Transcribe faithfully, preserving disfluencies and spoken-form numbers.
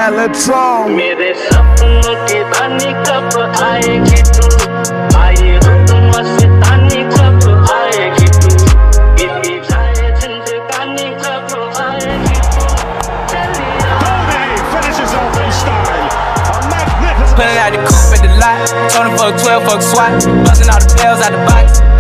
Electron. मेरे सपनों की रानी कब आएगी तू, आए रुत मस्तानी कब आएगी तू, बीती जाए जिंदगानी कब आएगी तू। Dhoni finishes off in style. A magnificent. Pulling out the coupe at the lot, Tony fuck twelve, fuck SWAT, busting all the bells out the box.